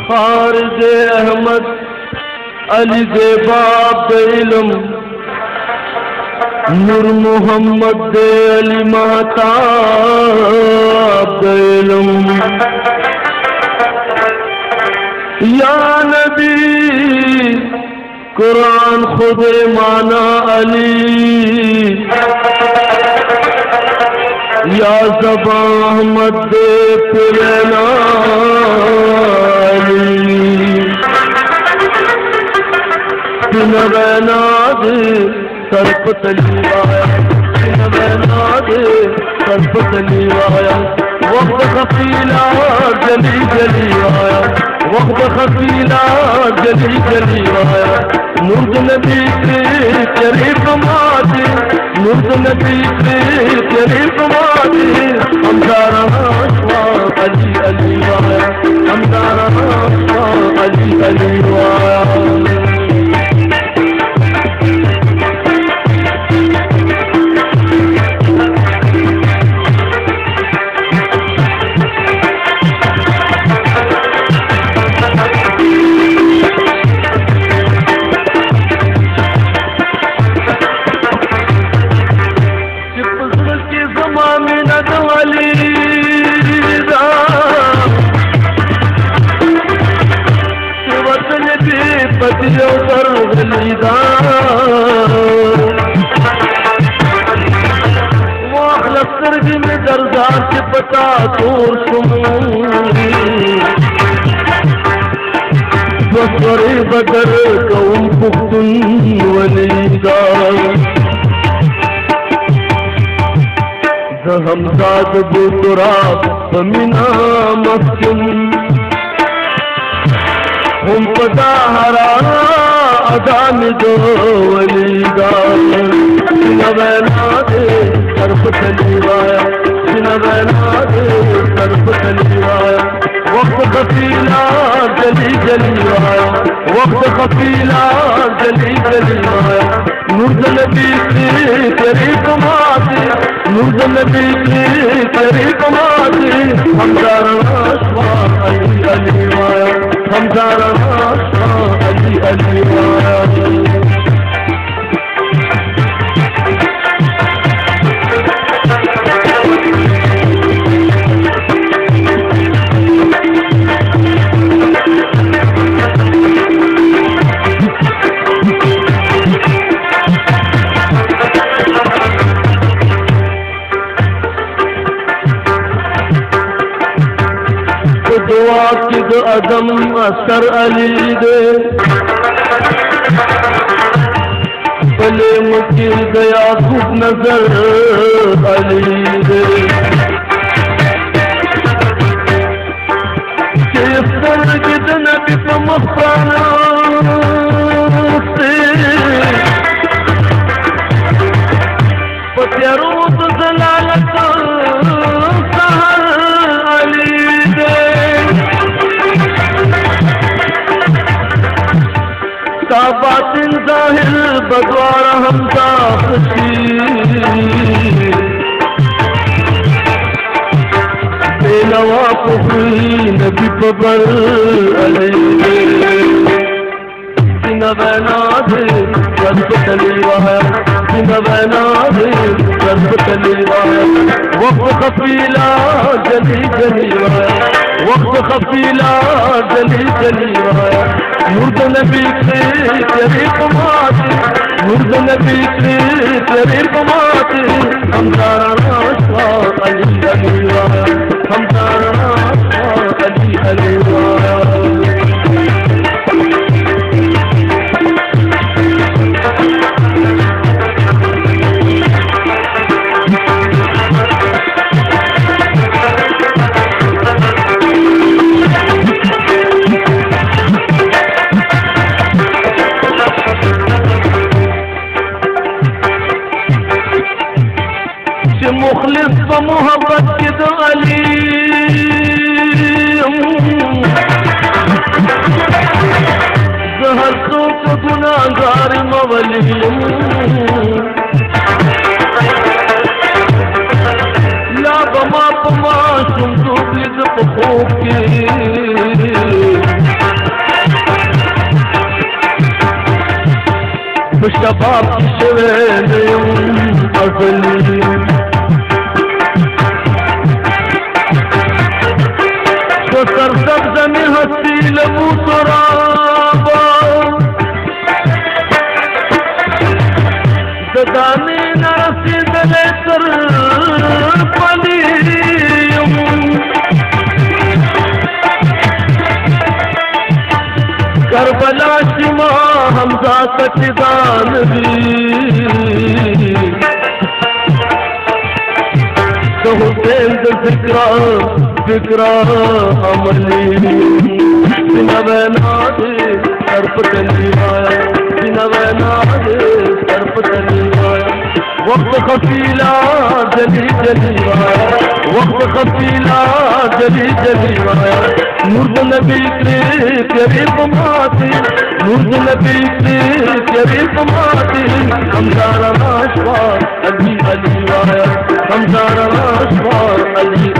खारिज अहमद अली दे बाब इल्म नूर मोहम्मद दे अली महताब इल्म या नबी कुरान खुद माना अली या ज़बान अहमद दे पुरना नवैनाद सर्प तलीवाया नवैनाद सर्प तलीवाया वक्त खफीला जली जली आया वक्त खफीला जली जली आया नूर नबी के शरीफ माते नूर नबी के शरीफ माते हमदारा अली अली आया हमदारा अली अली आया में दरदार से बता तोर बसरे बदर कौम पुख्तुन वलीदा हमदाद बुतराब बमिना मस्किन हम पता हरा अदान दो वलीदा नवैना दे सर्फ तलीवाया नवैना दे सर्फ तलीवाया वक्त खफीला जली जली आया वक्त खफीला जली जली आया नूर नबी की शरीफ माते नूर नबी की शरीफ माते हमदारा अली अली आया हमदारा अली अली आया दुआ की दो अदम असर अली दे भले मुझे गया खूब नजर अली दे नबी को मस्ताना से पत्यारों तो जलालत सहर अली दे बातिन जाहिर बद्वारा हमदा खुशी बेनवा पुखरी नबी पबर अलैहि नवैना दे सर्फ तलीवाया नवैना दे सर्फ तलीवाया वक्त खफीला जली जली आया वक्त खफीला जली जली आया मुर्द नबी के शरीफ माते मुर्द नबी के शरीफ माते हमदारा अली अली आया हमदारा अली अली आया मुखलिस व मोहब्बत के दो अली जहर तो गुनाहगार मवली ला बमा पमा सुन तो बिद पखो के शबाब की शवें अगली तो सरसब्ज में हस्ती लबू सुराबा दाने नरसी दले सर पली करबला शिमा हमजा कचिदान तो हुसैन फिक्रा फिक्रा अमली बिनवनाद सर्प तलीवाया बिनवनाद सर्प तलीवाया वक्त खफीला जली जलीवाया वक्त खफीला जली जलीवाया मुर्द नबी के प्यारे माते मुर्द नबी के प्यारे माते हमदारा नाशवार अली अली वाया हमदारा नाशवार अली